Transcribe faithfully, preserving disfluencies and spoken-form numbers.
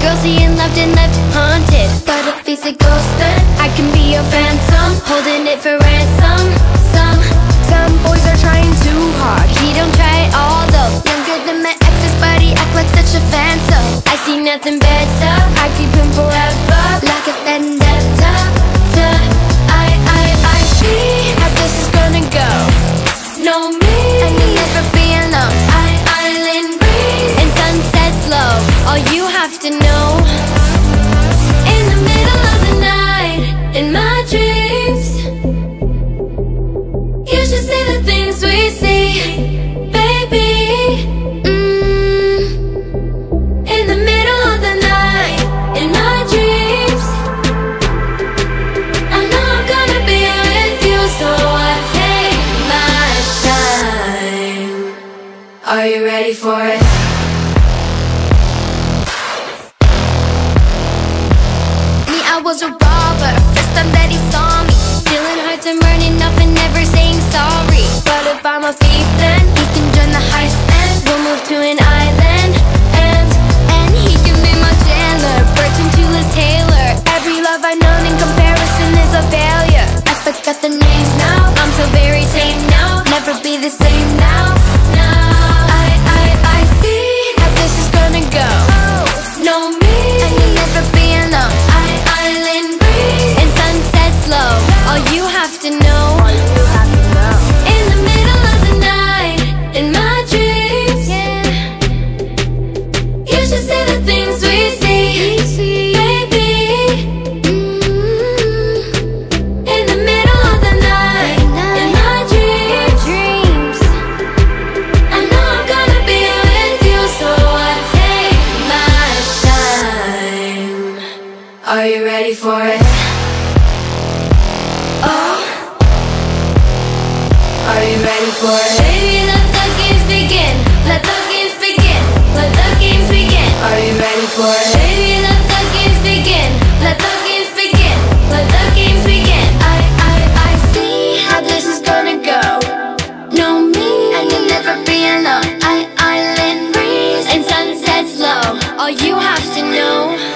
seeing loved and left haunted. But if he's a ghost, then I can be your phantom, holding it for ransom. Some, some boys are trying too hard. He don't try at all though. Younger than my ex's, but he act like such a fan. So I see nothing better. I keep him forever, like a vendetta. Duh. I, I, I see how this is gonna go. Know me, and you'll never be alone. I, island breeze, and sunsets low. All you have to know. In the middle of the night, in my dreams, you should see the things we see, baby. mm. In the middle of the night, in my dreams, I know I'm gonna be with you, so I take my time. Are you ready for it? I was a robber, first time that he saw me, stealing hearts and burning nothing, never saying sorry. But if I'm a thief, then he can join the heist and we'll move to an island. And, and he can be my jailer, Burton to Liz Taylor. Every love I known in comparison is a failure. I forgot the names now, I'm so very same now. Never be the same now, now. I, I, I see how this is gonna go. Know me, and you'll never be alone. All you have to know. All you have to know. In the middle of the night, in my dreams, yeah. You should see the things we see, baby. mm. In the middle of the night, in my dreams, I know I'm gonna be with you, so I take my time. Are you ready for it? Are you ready for it? Baby, let the games begin. Let the games begin. Let the games begin. Are you ready for it? Baby, let the games begin. Let the games begin. Let the games begin. I, I, I see how this is gonna go. Know me, and you'll never be alone. I, island breeze, and sunsets low. All you have to know.